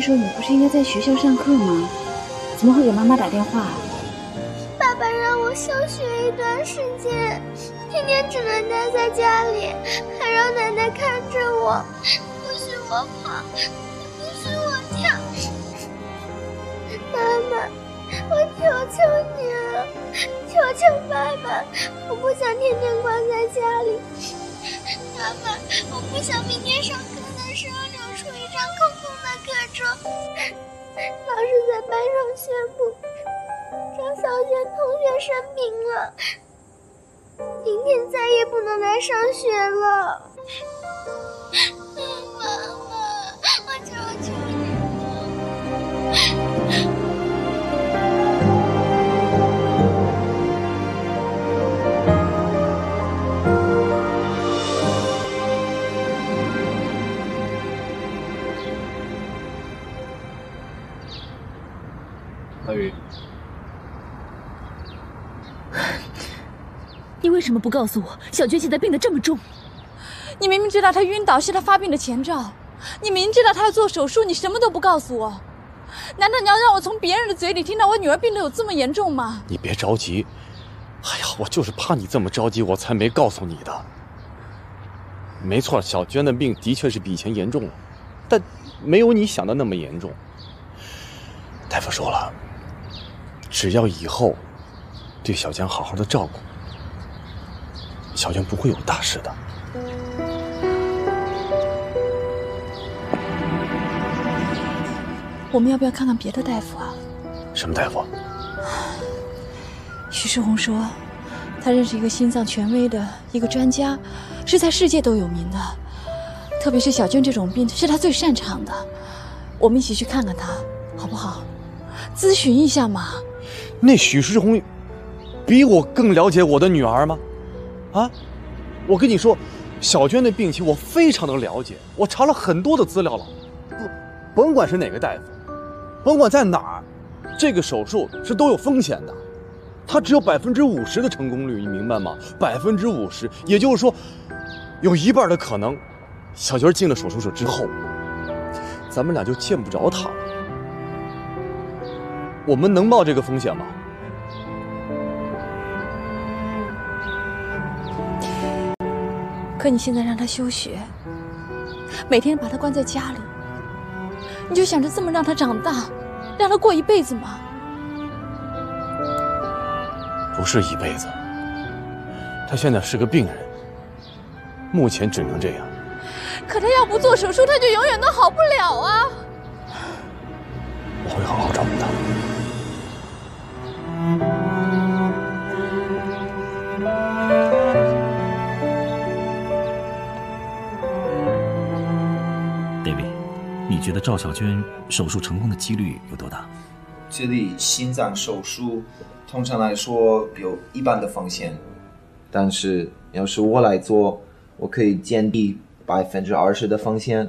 时候你不是应该在学校上课吗？怎么会给妈妈打电话？ 爸爸让我休学一段时间，天天只能待在家里，还让奶奶看着我，不许我跑，不许我跳。妈妈，我求求你了，求求爸爸，我不想天天关在家里。妈妈，我不想明天上课的时候留出一张空空的课桌。老师在班上宣布，张小娟同学生病了，明天再也不能来上学了。妈妈，我求求你了。 大宇， 你为什么不告诉我，小娟现在病得这么重？ 你明明知道她晕倒是她发病的前兆，你明知道她要做手术，你什么都不告诉我，难道你要让我从别人的嘴里听到我女儿病得有这么严重吗？ 你别着急，哎呀，我就是怕你这么着急，我才没告诉你的。没错，小娟的病的确是比以前严重了，但没有你想的那么严重。大夫说了，只要以后对小娟好好的照顾，小娟不会有大事的。 我们要不要看看别的大夫啊？ 什么大夫？ 徐世红说，他认识一个心脏权威的一个专家，是在世界都有名的，特别是小娟这种病是他最擅长的。我们一起去看看他，好不好？咨询一下嘛。 那许世红比我更了解我的女儿吗？啊，我跟你说，小娟的病情我非常的了解，我查了很多的资料了。甭管是哪个大夫，甭管在哪儿，这个手术是都有风险的。它只有50%的成功率，你明白吗？50%，也就是说，有一半的可能，小娟进了手术室之后，咱们俩就见不着她了。我们能冒这个风险吗？ 可你现在让他休学，每天把他关在家里，你就想着这么让他长大，让他过一辈子吗？ 不是一辈子，他现在是个病人，目前只能这样。 可他要不做手术，他就永远都好不了啊！ 我会好好照顾他。 David， 你觉得赵小娟手术成功的几率有多大？ 这里心脏手术通常来说有一半的风险，但是要是我来做，我可以降低20%的风险。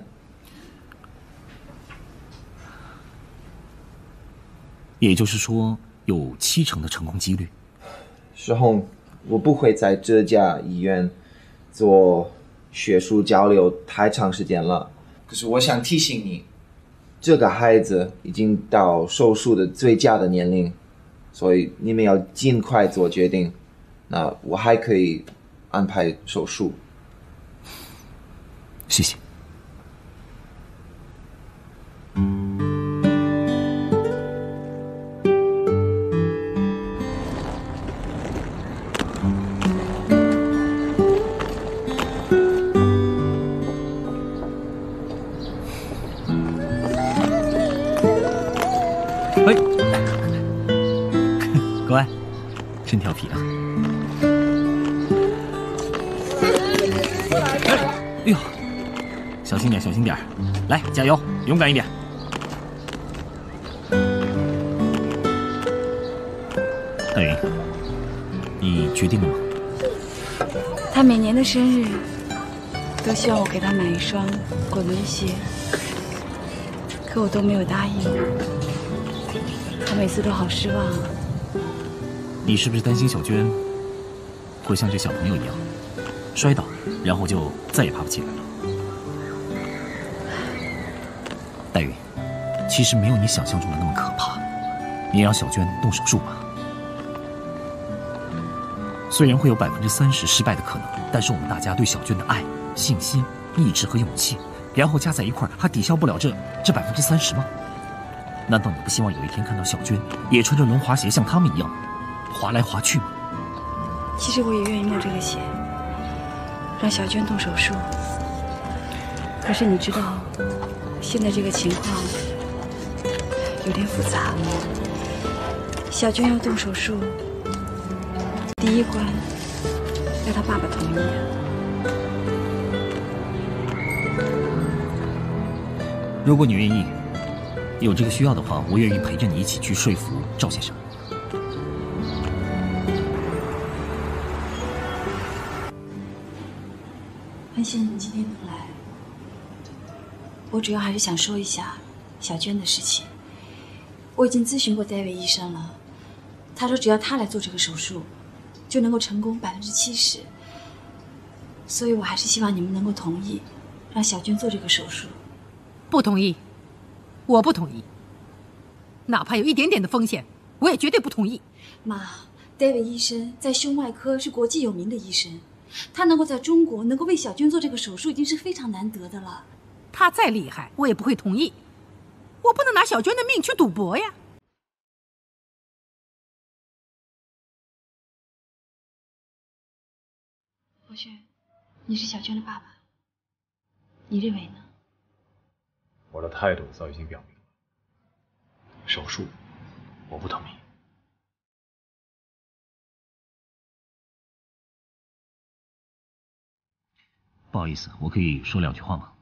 也就是说，有70%的成功几率。 世红，我不会在这家医院做学术交流太长时间了。可是我想提醒你，这个孩子已经到手术的最佳的年龄，所以你们要尽快做决定。那我还可以安排手术。 谢谢。乖，真调皮啊！哎呦，小心点，小心点！来，加油，勇敢一点！大云，你决定了吗？ 他每年的生日都希望我给他买一双滚轮鞋，可我都没有答应。他每次都好失望啊。 你是不是担心小娟会像这小朋友一样摔倒，然后就再也爬不起来了？黛玉， 其实没有你想象中的那么可怕。你让小娟动手术吧，虽然会有30%失败的可能，但是我们大家对小娟的爱、信心、意志和勇气，然后加在一块儿，还抵消不了这30%吗？难道你不希望有一天看到小娟也穿着轮滑鞋像他们一样滑来滑去吗？ 其实我也愿意冒这个险，让小娟动手术。可是你知道，现在这个情况有点复杂。小娟要动手术，第一关要她爸爸同意。 如果你愿意，有这个需要的话，我愿意陪着你一起去说服赵先生。 很谢你今天能来，我主要还是想说一下小娟的事情。我已经咨询过戴维医生了，他说只要他来做这个手术，就能够成功70%。所以我还是希望你们能够同意，让小娟做这个手术。 不同意，我不同意。哪怕有一点点的风险，我也绝对不同意。 妈，戴维医生在胸外科是国际有名的医生，他能够在中国能够为小娟做这个手术，已经是非常难得的了。 他再厉害，我也不会同意。我不能拿小娟的命去赌博呀。 博轩，你是小娟的爸爸，你认为呢？ 我的态度早已经表明了，手术我不同意。 不好意思，我可以说2句话吗？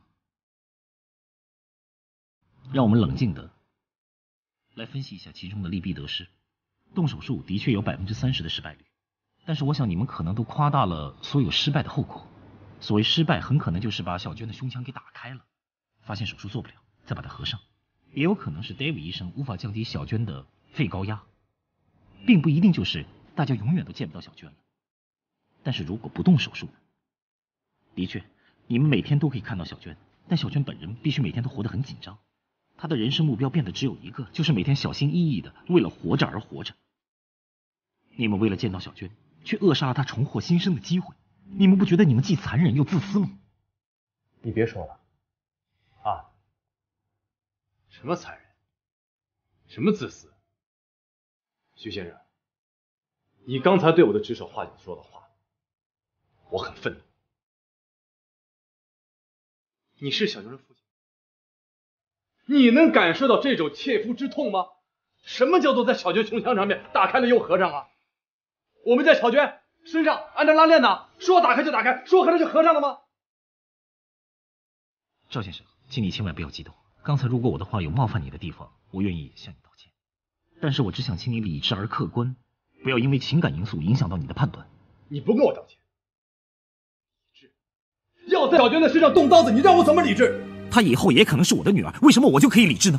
让我们冷静的来分析一下其中的利弊得失。动手术的确有30%的失败率，但是我想你们可能都夸大了所有失败的后果。所谓失败，很可能就是把小娟的胸腔给打开了，发现手术做不了，再把它合上。也有可能是 David 医生无法降低小娟的肺高压，并不一定就是大家永远都见不到小娟了。但是如果不动手术，的确，你们每天都可以看到小娟，但小娟本人必须每天都活得很紧张。她的人生目标变得只有一个，就是每天小心翼翼的为了活着而活着。你们为了见到小娟，却扼杀了她重获新生的机会。你们不觉得你们既残忍又自私吗？ 你别说了，啊，什么残忍，什么自私？徐先生，你刚才对我的指手画脚说的话，我很愤怒。你是小娟的父亲，你能感受到这种切肤之痛吗？什么叫做在小娟胸腔上面打开了又合上啊？我们在小娟身上按照拉链呢，说打开就打开，说合上就合上了吗？ 赵先生，请你千万不要激动。刚才如果我的话有冒犯你的地方，我愿意向你道歉。但是我只想请你理智而客观，不要因为情感因素影响到你的判断。 你不跟我道歉，理智要在小娟的身上动刀子，你让我怎么理智？ 她以后也可能是我的女儿，为什么我就可以理智呢？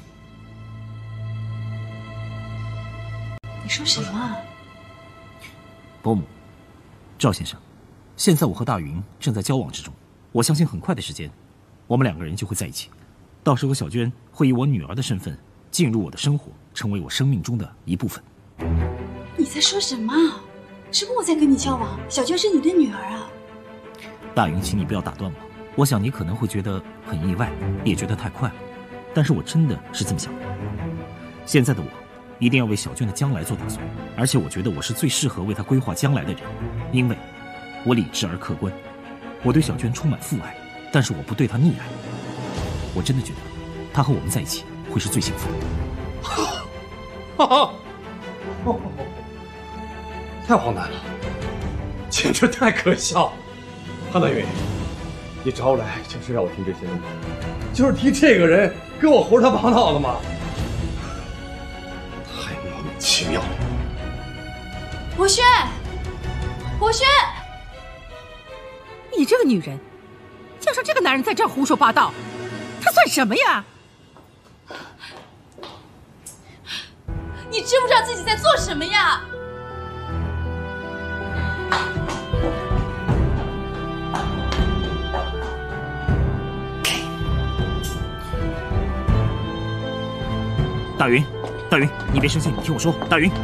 你说什么？ 伯母，赵先生，现在我和大云正在交往之中，我相信很快的时间，我们2个人就会在一起。到时候小娟会以我女儿的身份进入我的生活，成为我生命中的一部分。 你在说什么？是我在跟你交往，小娟是你的女儿啊！ 大云，请你不要打断我。我想你可能会觉得很意外，也觉得太快了，但是我真的是这么想的。现在的我一定要为小娟的将来做打算，而且我觉得我是最适合为她规划将来的人，因为我理智而客观。我对小娟充满父爱，但是我不对她溺爱。我真的觉得她和我们在一起会是最幸福的。 哈哈，太荒诞了，简直太可笑了。韩大云，你找我来就是让我听这些吗？就是提这个人跟我胡说八道的吗？太莫名其妙了。 博轩，博轩， 你这个女人，加上这个男人在这儿胡说八道，他算什么呀？ 你知不知道自己在做什么呀？ 大云，大云，你别生气，你听我说，大云。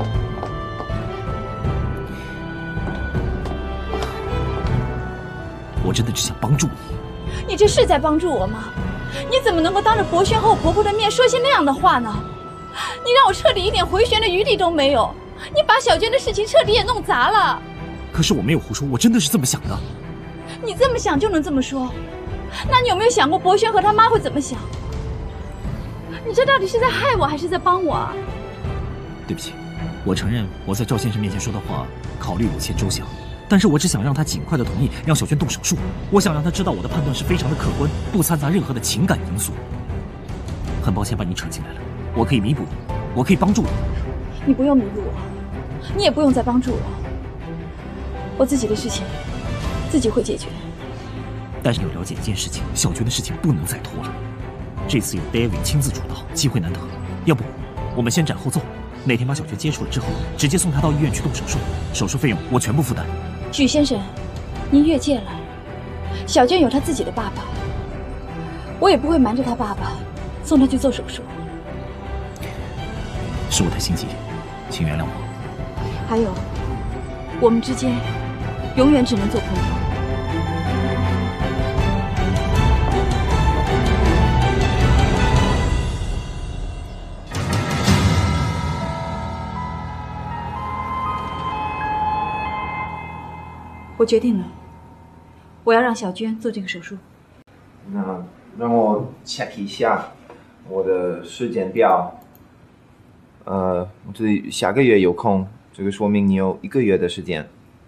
我真的只想帮助你。 你这是在帮助我吗？你怎么能够当着博轩和我婆婆的面说些那样的话呢？你让我彻底一点回旋的余地都没有，你把小娟的事情彻底也弄砸了。 可是我没有胡说，我真的是这么想的。 你这么想就能这么说？那你有没有想过博轩和他妈会怎么想？你这到底是在害我还是在帮我啊？ 对不起，我承认我在赵先生面前说的话考虑有些周详，但是我只想让他尽快的同意让小娟动手术。我想让他知道我的判断是非常的客观，不掺杂任何的情感因素。很抱歉把你扯进来了，我可以弥补你，我可以帮助你。 你不用弥补我，你也不用再帮助我，我自己的事情自己会解决。 但是你要了解一件事情，小娟的事情不能再拖了。这次有 David 亲自主导，机会难得。要不，我们先斩后奏，哪天把小娟接出来之后，直接送她到医院去动手术，手术费用我全部负担。 许先生，您越界了。小娟有她自己的爸爸，我也不会瞒着她爸爸送她去做手术。 是我太心急，请原谅我。 还有，我们之间永远只能做朋友。我决定了，我要让小娟做这个手术。 那让我 check 一下我的时间表。我这里下个月有空，这个说明你有1个月的时间。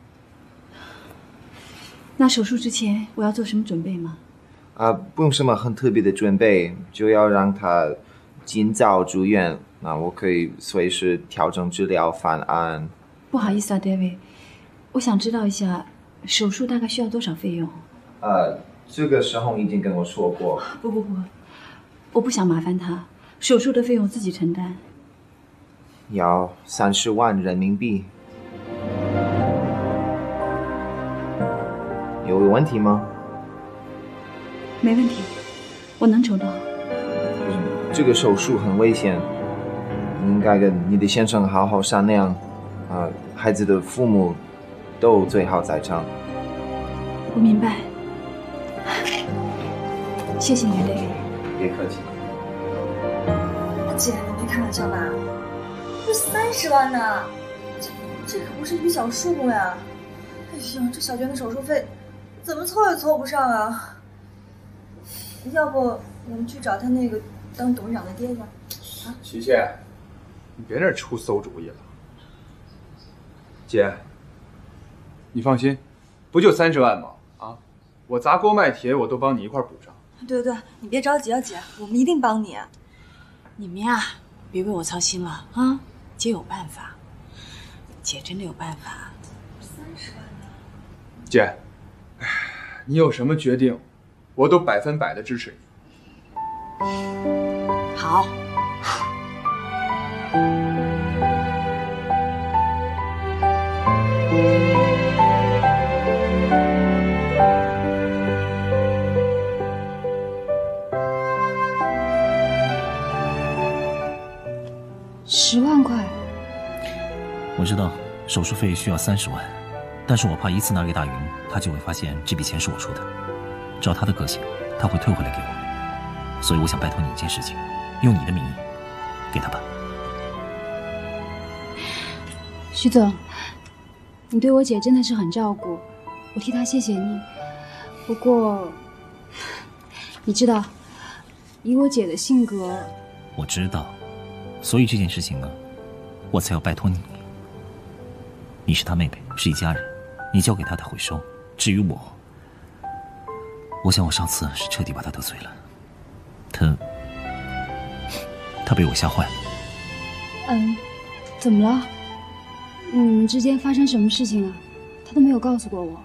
那手术之前我要做什么准备吗？ 不用什么很特别的准备，就要让他尽早住院。那我可以随时调整治疗方案。 不好意思啊 ，David， 我想知道一下。手术大概需要多少费用？ 这个时候已经跟我说过。 不，我不想麻烦他，手术的费用自己承担。 要30万人民币。有问题吗？ 没问题，我能筹到。 这个手术很危险，你应该跟你的先生好好商量。孩子的父母都最好在场。 我明白，谢谢你，David。 别客气。 姐，你没开玩笑吧？这30万呢，这可不是一笔小数目呀！哎呀，这小娟的手术费怎么凑也凑不上啊！要不我们去找他那个当董事长的爹去？ 琪琪，你别那儿出馊主意了。姐，你放心，不就30万吗？我砸锅卖铁我都帮你一块补上。 对，你别着急啊，姐，我们一定帮你。 你们呀，别为我操心了啊！姐有办法，姐真的有办法。 30万呢？ 姐，你有什么决定，我都100%的支持你。 好。 10万块。 我知道手术费需要30万，但是我怕一次拿给大云，他就会发现这笔钱是我出的。照他的个性，他会退回来给我。所以我想拜托你一件事情，用你的名义给他办。 徐总，你对我姐真的是很照顾，我替她谢谢你。不过，你知道，以我姐的性格， 我知道，所以这件事情呢，我才要拜托你。你是她妹妹，是一家人，你交给她她会收。至于我想我上次是彻底把她得罪了，她被我吓坏了。 怎么了？你们之间发生什么事情啊？她都没有告诉过我。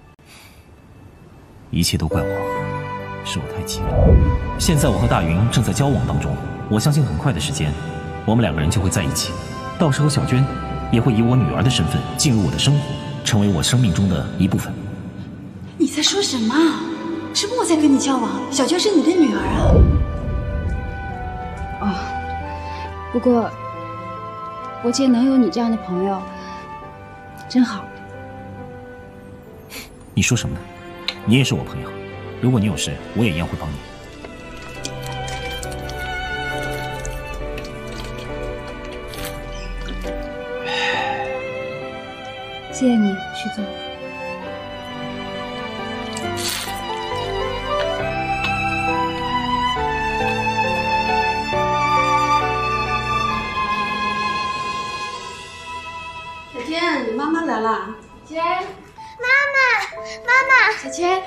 一切都怪我，是我太急了。现在我和大云正在交往当中，我相信很快的时间，我们2个人就会在一起。到时候小娟也会以我女儿的身份进入我的生活，成为我生命中的一部分。 你在说什么？是我在跟你交往，小娟是你的女儿啊。 不过，我姐能有你这样的朋友，真好。 你说什么呢？你也是我朋友，如果你有事，我也一样会帮你。 谢谢你，徐总。 小娟，你妈妈来了。 娟，妈妈， 小娟，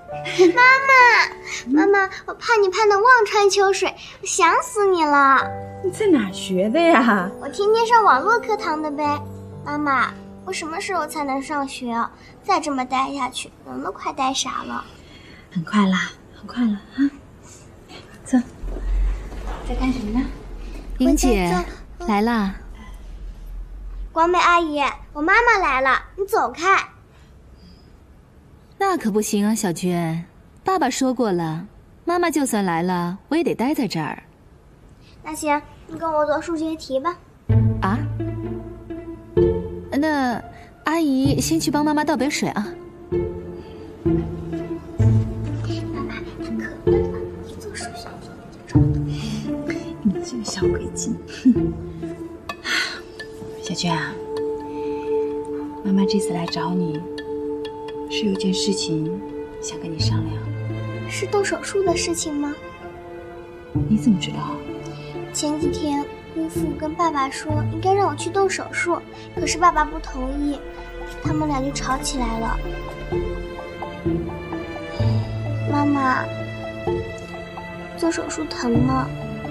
妈妈，我盼你盼得望穿秋水，我想死你了。 你在哪儿学的呀？ 我天天上网络课堂的呗。妈妈，我什么时候才能上学啊？再这么待下去，人都快待傻了。 很快啦，很快了啊！走，在干什么呢？ 英姐来啦。 广美阿姨，我妈妈来了，你走开。 那可不行啊，小娟，爸爸说过了，妈妈就算来了，我也得待在这儿。 那行，你跟我做数学题吧。 啊？那阿姨先去帮妈妈倒杯水啊。 妈妈，你可乐吧，你做数学题就装懂。 你这个小鬼精！小娟啊，妈妈这次来找你，是有件事情想跟你商量。 是动手术的事情吗？ 你怎么知道？ 前几天姑父跟爸爸说应该让我去动手术，可是爸爸不同意，他们俩就吵起来了。妈妈，做手术疼吗？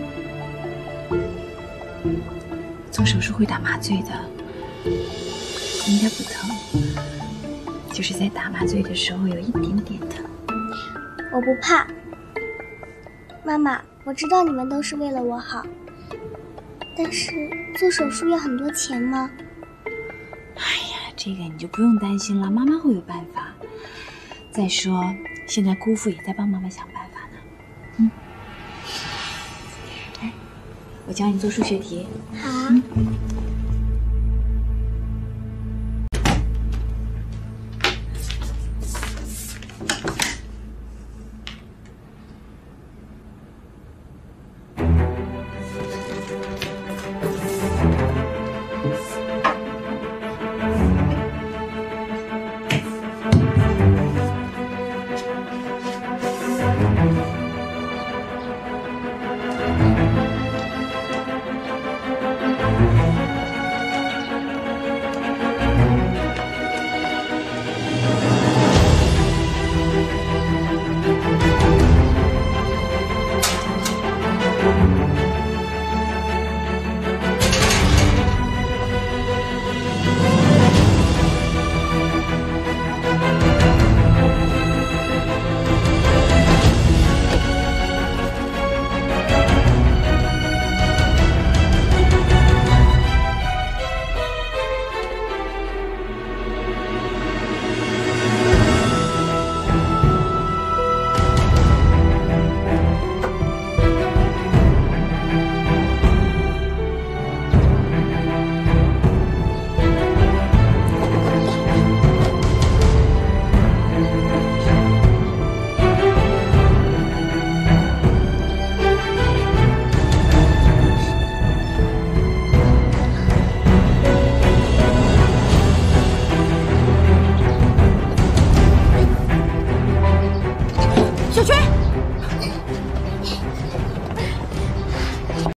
做手术会打麻醉的，应该不疼，就是在打麻醉的时候有一点点疼。 我不怕。妈妈，我知道你们都是为了我好，但是做手术要很多钱吗？ 哎呀，这个你就不用担心了，妈妈会有办法。再说，现在姑父也在帮妈妈想办法呢。来，我教你做数学题。 好。